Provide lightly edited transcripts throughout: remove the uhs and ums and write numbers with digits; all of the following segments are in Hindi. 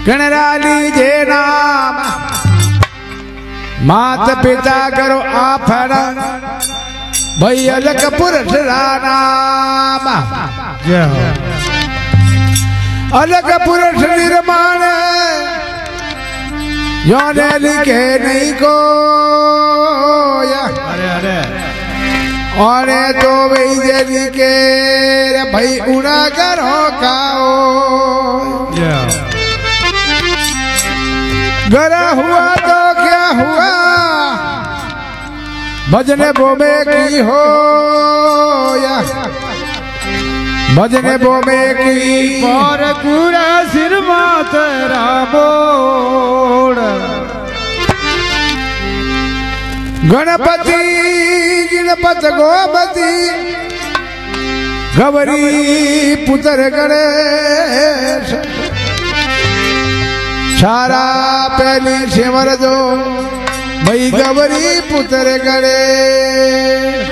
गणराली जे नाम मात पिता करो आफरण भाई अलग पुरुष नाम अलग पुरुष निर्माण योने लिखे नहीं को और तो वही जे लिखे भाई उड़ा करो खाओ गरा हुआ तो क्या हुआ भजने बोमे की हो या भजने बोमे की और पूरा सिर मातरा बोड़ गणपति गणपत गोपति गवरी पुत्र गणेश सारा पहली सिमर दो भाई गवरी पुत्र गणेश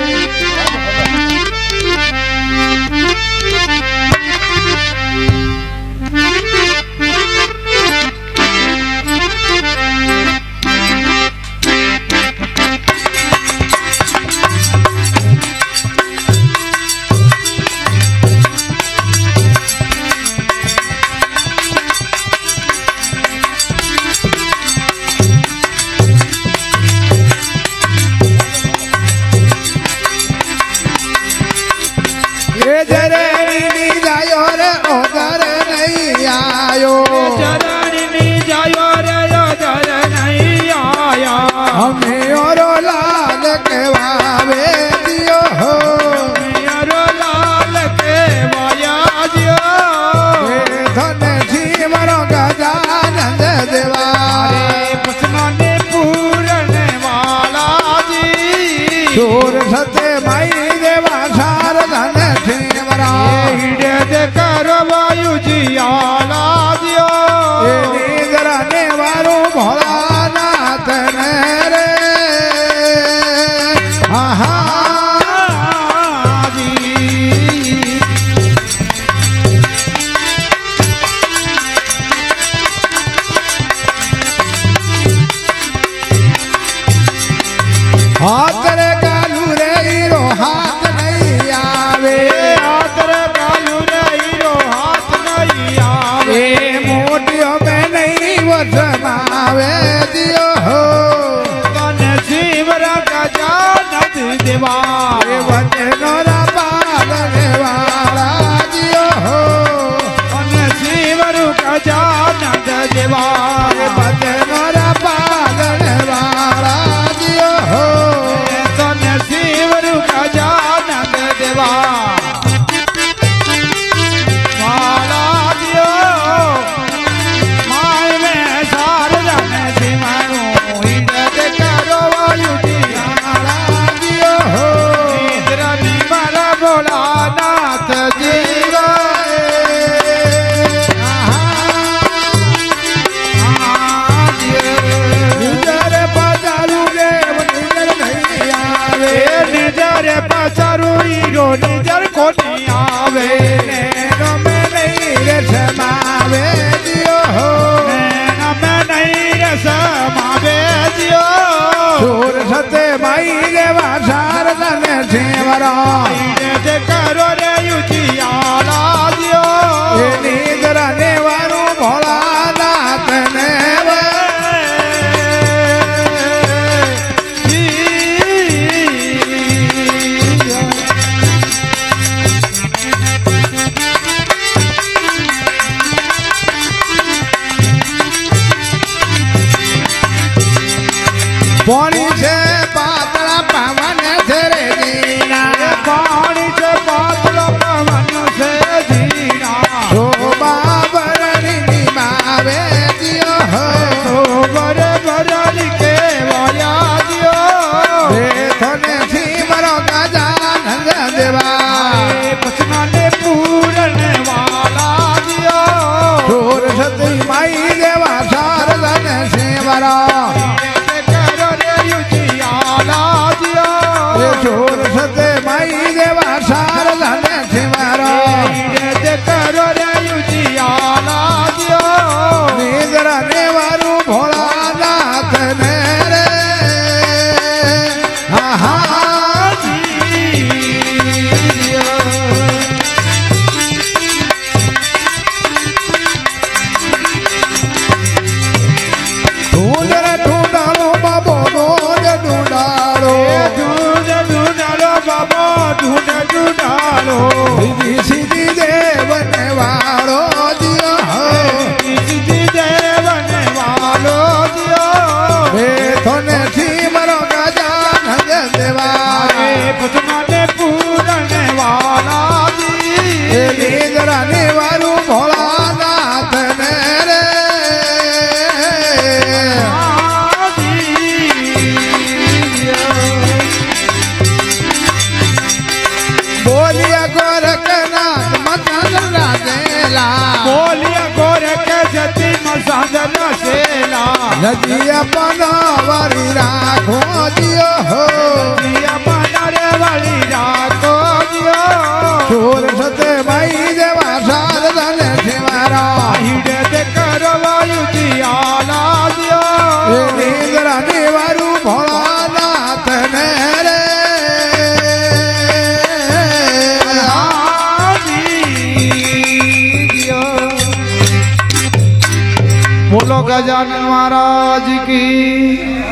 हमें और लाल के वावे दियो हो और लाल के वाया दियो धन जीवरों का जानंद देवारे पुष्माने पूरने वाला जी दूर सत्य माई देवा सार धन जीवरा हिड़े करो वायु जी आला दियो नींदराने वालों भोला नाथ ने हाथ रे कालू रे हीरो हाथ नहीं आवे हाथ रे कालू रे हीरो हाथ नहीं आवे मोटियों में नहीं वो समावे दियो हो कन शिवर का जानत देवा वचनोरा पालने वाला दियो हो कन शिवर का जानत देवा वचनोरा पालने वाला दियो हो कन शिवर का जानत देवा वाला दियो माय में सार जाने सिमरू हिड़े करो वायु जी दियो हो इंद्र निमर बोला नाथ जीवा निजर पधारू रे निजर नहीं आवे निजर पचारू हीरो निजर को नहीं आवे नैनों में नहीं रे समावे दियो हो नैना में नहीं रे समावे दियो दूर सत्य माई देवा सार धन जीवरा हिड़े करो रे युजियाला दियो नींदराने वालों भोला नाथ ने पानी से पातला पवन से रे दीना पानी से पातला पवन सांदला शेला लजिया बनावरी राखो जियो हो जिया बनारे वाली राखो जियो चोर सते भाई देवा शारदन शिवारा हिड़े ते करो वायु जियाला जियो नींदरा निवारू भोलानाथ ने रे बोलो गजानन महाराज की।